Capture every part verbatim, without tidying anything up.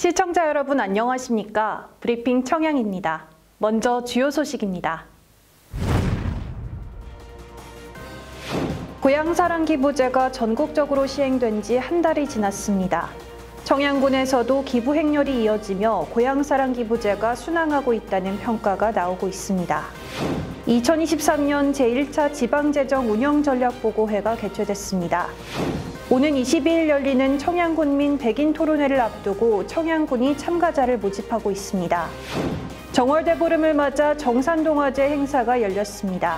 시청자 여러분 안녕하십니까? 브리핑 청양입니다. 먼저 주요 소식입니다. 고향사랑 기부제가 전국적으로 시행된 지 한 달이 지났습니다. 청양군에서도 기부 행렬이 이어지며 고향사랑 기부제가 순항하고 있다는 평가가 나오고 있습니다. 이천이십삼 년 제일 차 지방재정 운영전략보고회가 개최됐습니다. 오는 이십이 일 열리는 청양군민 백인 토론회를 앞두고 청양군이 참가자를 모집하고 있습니다. 정월대보름을 맞아 정산동화제 행사가 열렸습니다.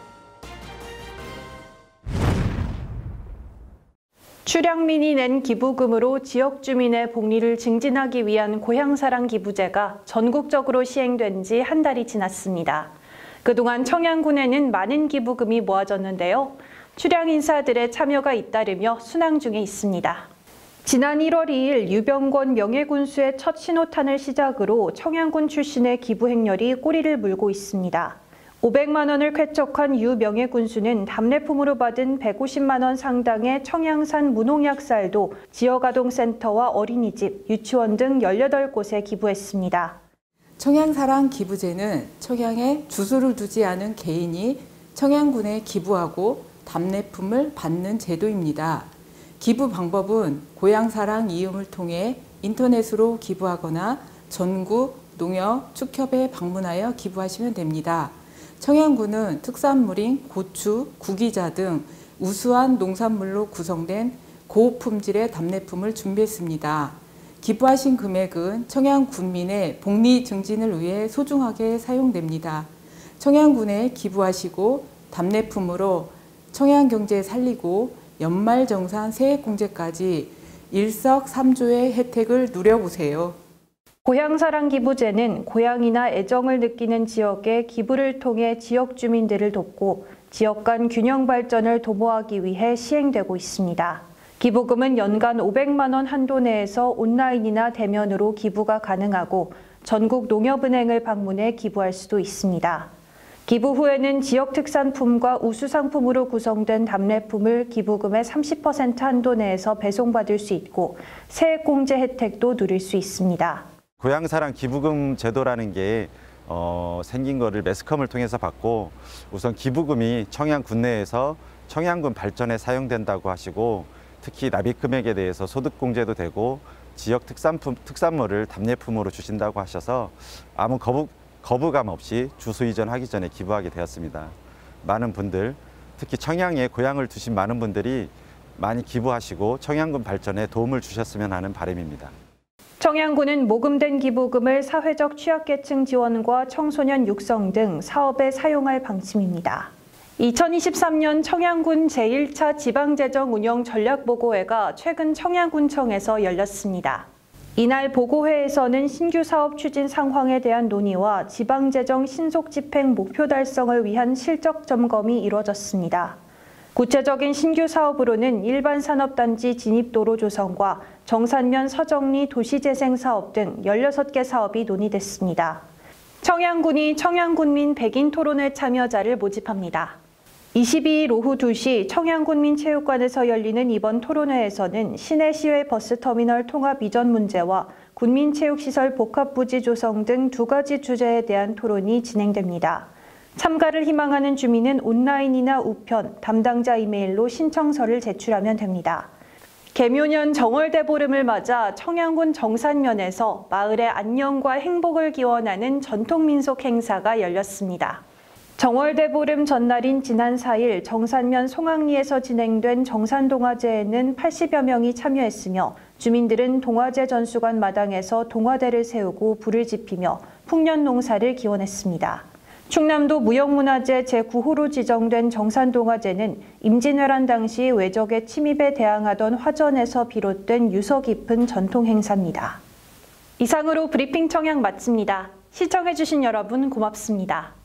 출향민이 낸 기부금으로 지역 주민의 복리를 증진하기 위한 고향사랑 기부제가 전국적으로 시행된 지 한 달이 지났습니다. 그동안 청양군에는 많은 기부금이 모아졌는데요. 출향 인사들의 참여가 잇따르며 순항 중에 있습니다. 지난 일월 이일 유병권 명예군수의 첫 신호탄을 시작으로 청양군 출신의 기부 행렬이 꼬리를 물고 있습니다. 오백만 원을 쾌척한 유 명예군수는 답례품으로 받은 백오십만 원 상당의 청양산 무농약 쌀도 지역아동센터와 어린이집, 유치원 등 열여덟 곳에 기부했습니다. 청양사랑 기부제는 청양에 주소를 두지 않은 개인이 청양군에 기부하고 답례품을 받는 제도입니다. 기부 방법은 고향사랑 이음을 통해 인터넷으로 기부하거나 전국 농협 축협에 방문하여 기부하시면 됩니다. 청양군은 특산물인 고추, 구기자 등 우수한 농산물로 구성된 고품질의 답례품을 준비했습니다. 기부하신 금액은 청양군민의 복리 증진을 위해 소중하게 사용됩니다. 청양군에 기부하시고 답례품으로 청양경제 살리고 연말정산 세액공제까지 일석삼조의 혜택을 누려보세요. 고향사랑 기부제는 고향이나 애정을 느끼는 지역에 기부를 통해 지역 주민들을 돕고 지역 간 균형 발전을 도모하기 위해 시행되고 있습니다. 기부금은 연간 오백만 원 한도 내에서 온라인이나 대면으로 기부가 가능하고 전국 농협은행을 방문해 기부할 수도 있습니다. 기부 후에는 지역 특산품과 우수상품으로 구성된 답례품을 기부금의 삼십 퍼센트 한도 내에서 배송받을 수 있고 세액공제 혜택도 누릴 수 있습니다. 고향사랑 기부금 제도라는 게 어, 생긴 거를 매스컴을 통해서 봤고 우선 기부금이 청양군 내에서 청양군 발전에 사용된다고 하시고 특히 납입 금액에 대해서 소득공제도 되고 지역 특산품, 특산물을 답례품으로 주신다고 하셔서 아무 거부, 거부감 없이 주소 이전하기 전에 기부하게 되었습니다. 많은 분들, 특히 청양에 고향을 두신 많은 분들이 많이 기부하시고 청양군 발전에 도움을 주셨으면 하는 바람입니다. 청양군은 모금된 기부금을 사회적 취약계층 지원과 청소년 육성 등 사업에 사용할 방침입니다. 이천이십삼 년 청양군 제일 차 지방재정 운영 전략보고회가 최근 청양군청에서 열렸습니다. 이날 보고회에서는 신규 사업 추진 상황에 대한 논의와 지방재정 신속 집행 목표 달성을 위한 실적 점검이 이루어졌습니다. 구체적인 신규 사업으로는 일반 산업단지 진입도로 조성과 정산면 서정리 도시재생 사업 등 열여섯 개 사업이 논의됐습니다. 청양군이 청양군민 백인 토론회 참여자를 모집합니다. 이십이 일 오후 두 시 청양군민체육관에서 열리는 이번 토론회에서는 시내시외 버스터미널 통합 이전 문제와 군민체육시설 복합부지 조성 등 두 가지 주제에 대한 토론이 진행됩니다. 참가를 희망하는 주민은 온라인이나 우편, 담당자 이메일로 신청서를 제출하면 됩니다. 개묘년 정월대보름을 맞아 청양군 정산면에서 마을의 안녕과 행복을 기원하는 전통민속 행사가 열렸습니다. 정월대보름 전날인 지난 사 일 정산면 송악리에서 진행된 정산동화제에는 팔십여 명이 참여했으며 주민들은 동화제 전수관 마당에서 동화대를 세우고 불을 지피며 풍년 농사를 기원했습니다. 충남도 무형문화재 제구 호로 지정된 정산동화제는 임진왜란 당시 외적의 침입에 대항하던 화전에서 비롯된 유서 깊은 전통 행사입니다. 이상으로 브리핑 청양 마칩니다. 시청해주신 여러분 고맙습니다.